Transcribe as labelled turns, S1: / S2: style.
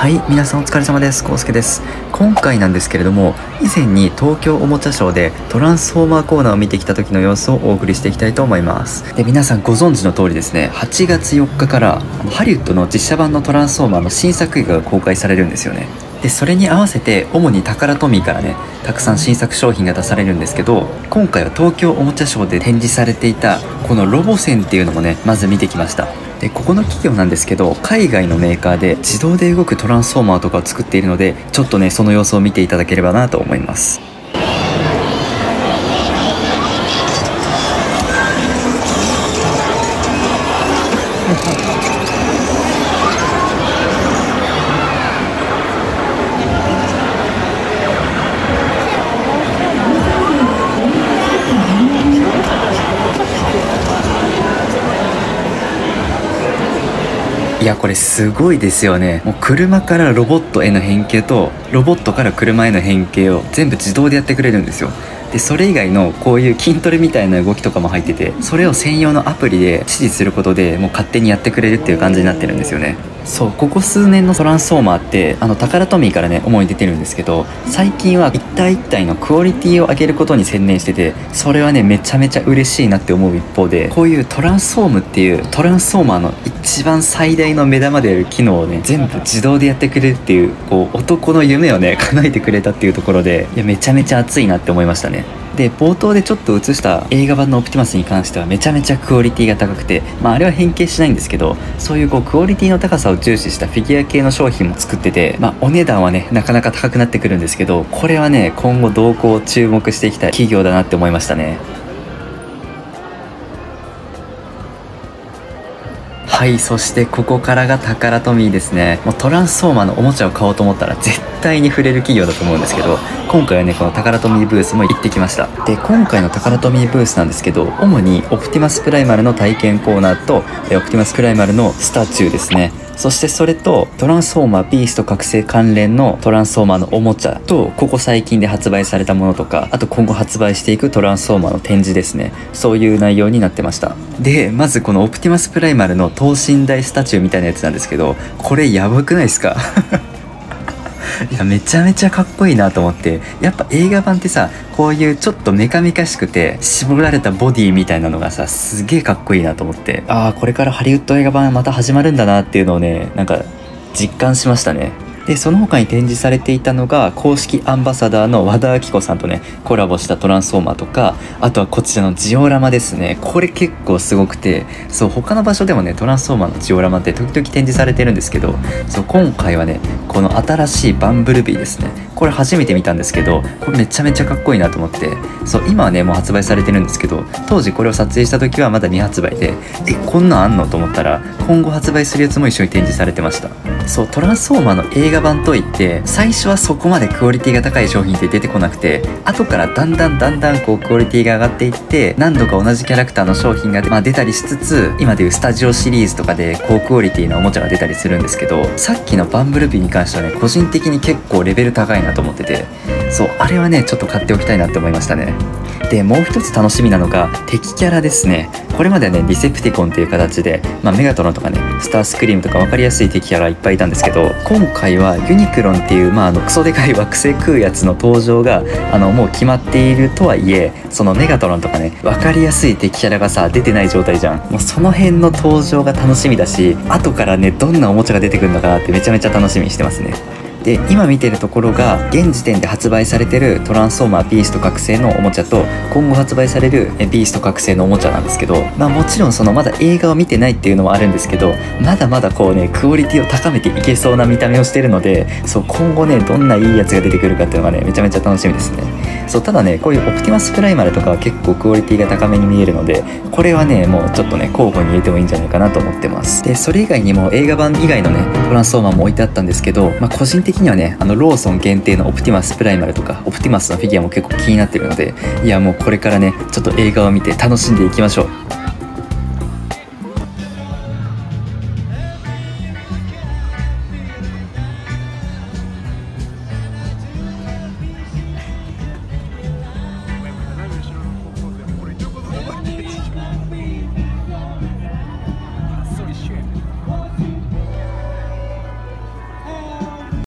S1: はい、皆さんお疲れ様です。コウスケです。今回なんですけれども、以前に東京おもちゃショーでトランスフォーマーコーナーを見てきた時の様子をお送りしていきたいと思います。で、皆さんご存知の通りですね、8月4日からハリウッドの実写版のトランスフォーマーの新作映画が公開されるんですよね。で、それに合わせて主にタカラトミーからね、たくさん新作商品が出されるんですけど、今回は東京おもちゃショーで展示されていたこのロボセンっていうのもね、まず見てきました。で、ここの企業なんですけど、海外のメーカーで自動で動くトランスフォーマーとかを作っているので、ちょっとねその様子を見ていただければなと思います。いや、これすごいですよね。もう車からロボットへの変形とロボットから車への変形を全部自動でやってくれるんですよ。で、それ以外のこういう筋トレみたいな動きとかも入ってて、それを専用のアプリで指示することでもう勝手にやってくれるっていう感じになってるんですよね。そう、ここ数年のトランスフォーマーってタカラトミーからね主に出てるんですけど、最近は一体一体のクオリティを上げることに専念してて、それはねめちゃめちゃ嬉しいなって思う一方で、こういうトランスフォームっていうトランスフォーマーの一番最大の目玉である機能をね全部自動でやってくれるっていう、こう男の夢をね叶えてくれたっていうところで、いやめちゃめちゃ熱いなって思いましたね。で、冒頭でちょっと映した映画版のオプティマスに関してはめちゃめちゃクオリティが高くて、あれは変形しないんですけど、そういうこうクオリティの高さを重視したフィギュア系の商品も作ってて、お値段はねなかなか高くなってくるんですけど、これはね今後動向を注目していきたい企業だなって思いましたね。はい、そしてここからがタカラトミーですね。もうトランスフォーマーのおもちゃを買おうと思ったら絶対に触れる企業だと思うんですけど、今回はねこのタカラトミーブースも行ってきました。で、今回のタカラトミーブースなんですけど、主にオプティマスプライマルの体験コーナーとオプティマスプライマルのスタチューですね。そしてそれとトランスフォーマービースト覚醒関連のトランスフォーマーのおもちゃと、ここ最近で発売されたものとか、あと今後発売していくトランスフォーマーの展示ですね。そういう内容になってました。で、まずこのオプティマスプライマルの等身大スタチューみたいなやつなんですけど、これやばくないですか？いや、めちゃめちゃかっこいいなと思って。やっぱ映画版ってさ、こういうちょっとメカメカしくて絞られたボディみたいなのがさ、すげえかっこいいなと思って、ああこれからハリウッド映画版また始まるんだなっていうのをねなんか実感しましたね。で、その他に展示されていたのが公式アンバサダーの和田アキ子さんとねコラボしたトランスフォーマーとか、あとはこちらのジオラマですね。これ結構すごくて、そう他の場所でもねトランスフォーマーのジオラマって時々展示されてるんですけど、そう今回はねこの新しいバンブルビーですね。これ初めて見たんですけど、これめちゃめちゃかっこいいなと思って、そう今はねもう発売されてるんですけど、当時これを撮影した時はまだ未発売で、こんなんあんのと思ったら、今後発売するやつも一緒に展示されてました。そうトランスフォーマーの映画版といって最初はそこまでクオリティが高い商品って出てこなくて、後からだんだんこうクオリティが上がっていって、何度か同じキャラクターの商品が、出たりしつつ、今でいうスタジオシリーズとかで高クオリティなおもちゃが出たりするんですけど、さっきのバンブルビーに関してはね個人的に結構レベル高いなと思ってて、そうあれはねちょっと買っておきたいなって思いましたね。で、もう一つ楽しみなのが敵キャラですね。これまではねディセプティコンっていう形で、メガトロンとかねスタースクリームとか分かりやすい敵キャラいっぱいいたんですけど、今回はユニクロンっていうクソでかい惑星食うやつの登場がもう決まっているとはいえ、そのメガトロンとかね分かりやすい敵キャラがさ出てない状態じゃん。もうその辺の登場が楽しみだし、後からねどんなおもちゃが出てくるのかなってめちゃめちゃ楽しみにしてますね。で、今見てるところが現時点で発売されてるトランスフォーマービースト覚醒のおもちゃと、今後発売されるビースト覚醒のおもちゃなんですけど、もちろんそのまだ映画を見てないっていうのもあるんですけど、まだまだこうねクオリティを高めていけそうな見た目をしてるので、そう今後ねどんないいやつが出てくるかっていうのがねめちゃめちゃ楽しみですね。そうただねこういうオプティマスプライマルとかは結構クオリティが高めに見えるので、これはねもうちょっとね候補に入れてもいいんじゃないかなと思ってます。で、それ以外にも映画版以外のねトランスフォーマーも置いてあったんですけど、個人的にはねローソン限定のオプティマスプライマルとかオプティマスのフィギュアも結構気になってるので、いやもうこれからねちょっと映画を見て楽しんでいきましょう。